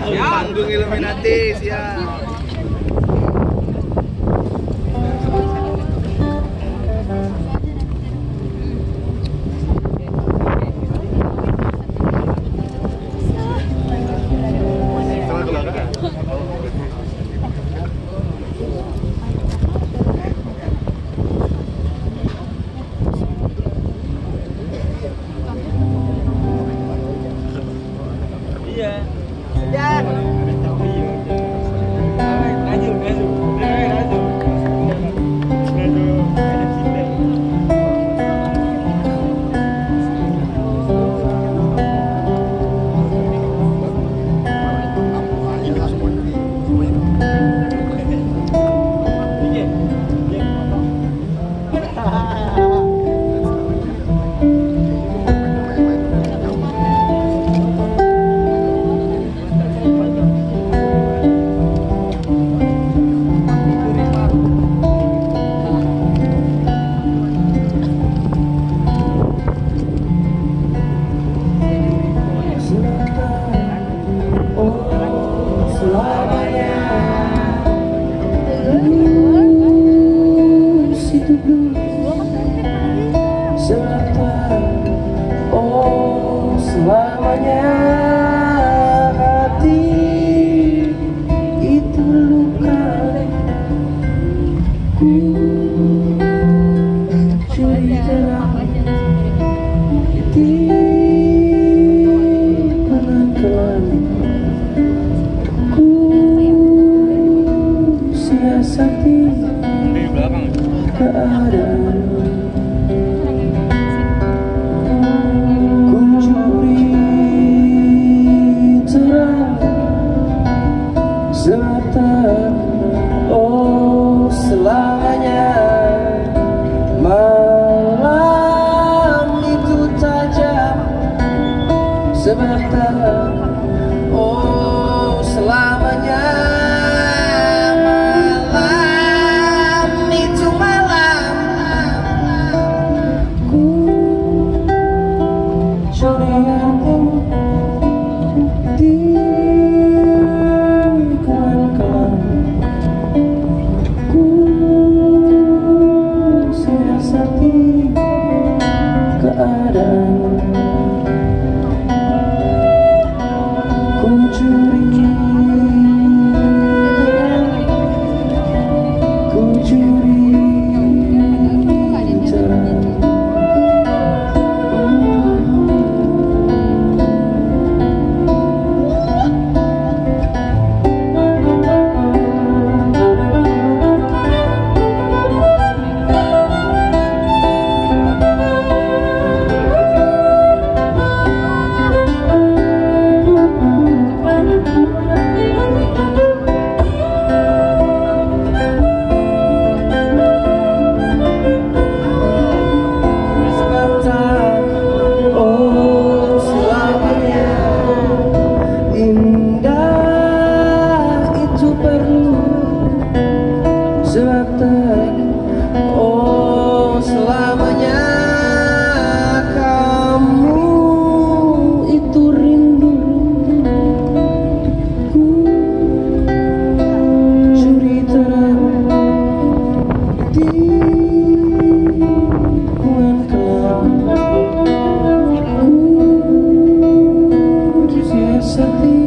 Panggung Illuminati, siap. Selamanya hati itu luka, ku curi terang di penangkalan, ku siasati keadaan. Oh selamanya malam itu tajam sebentar. Oh selamanya malam itu malam ku curi hati di keadaan, ku curi terang. Oh selamanya kamu itu rindu, ku curi terang di kuan kelam, ku siasati